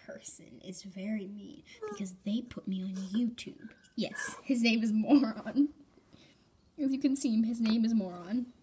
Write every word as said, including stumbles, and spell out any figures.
person is very mean because they put me on YouTube. Yes, his name is Moron. As you can see, his name is Moron.